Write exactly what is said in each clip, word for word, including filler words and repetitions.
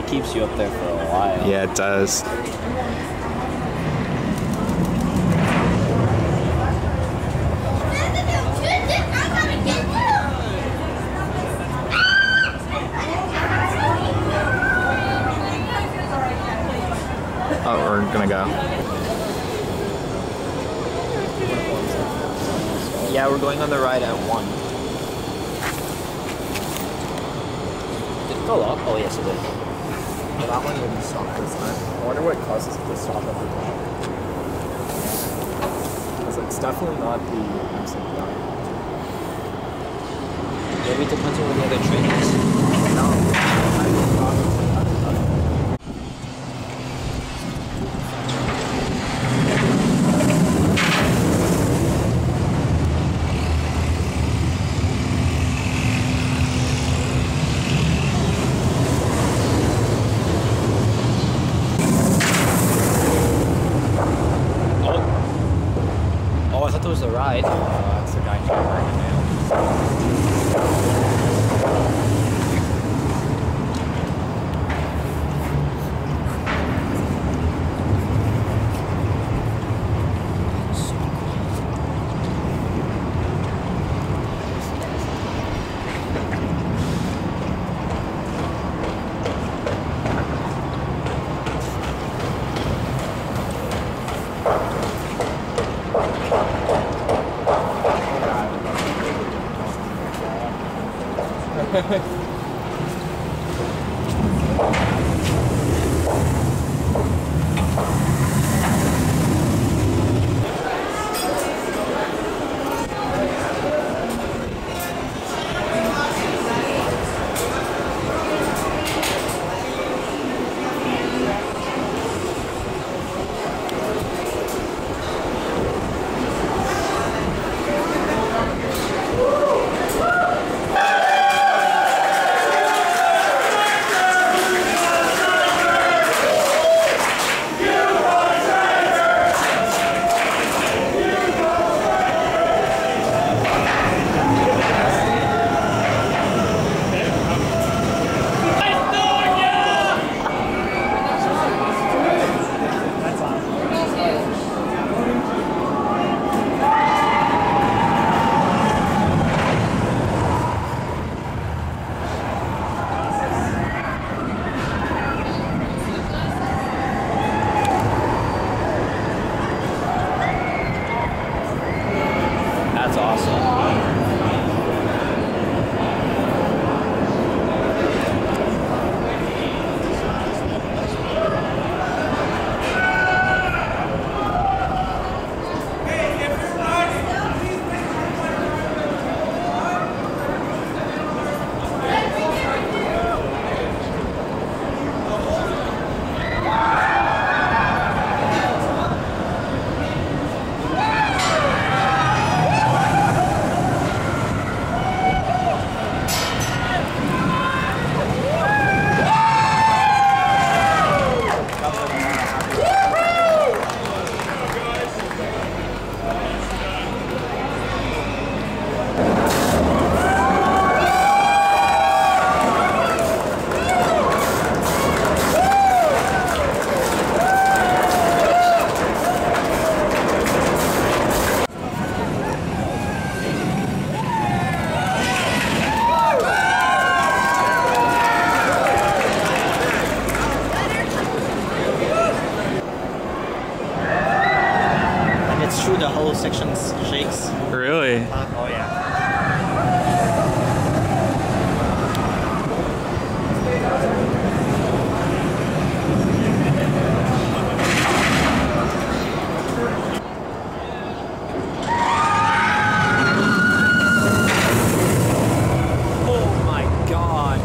it keeps you up there for a while. Yeah, it does. Oh, we're gonna go. Yeah, we're going on the ride at one. Did it go up? Oh yes, it did. Well, that one didn't stop this time. I wonder what causes it to stop at the top. Because it's definitely not the Amusement ride. Maybe it depends on where the other train is. No, I don't know. Oh, I thought that was the ride. Uh, that's the guy trying to nail. That's awesome. True, the whole section shakes. Really? Uh, oh yeah. Oh my god.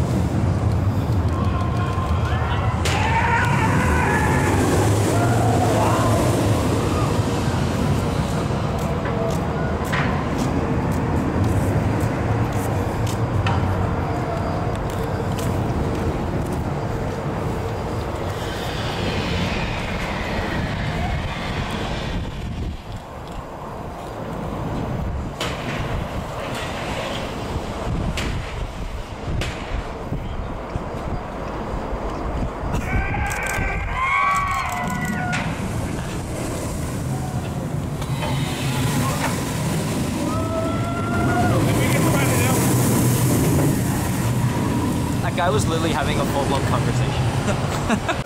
I was literally having a full-blown conversation.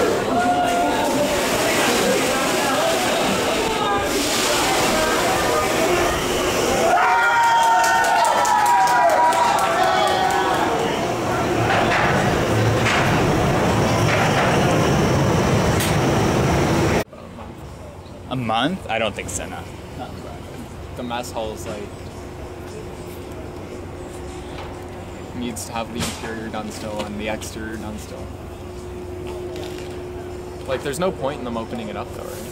A month? I don't think so, no. The mess hall's like needs to have the interior done still and the exterior done still. Like, there's no point in them opening it up though, right?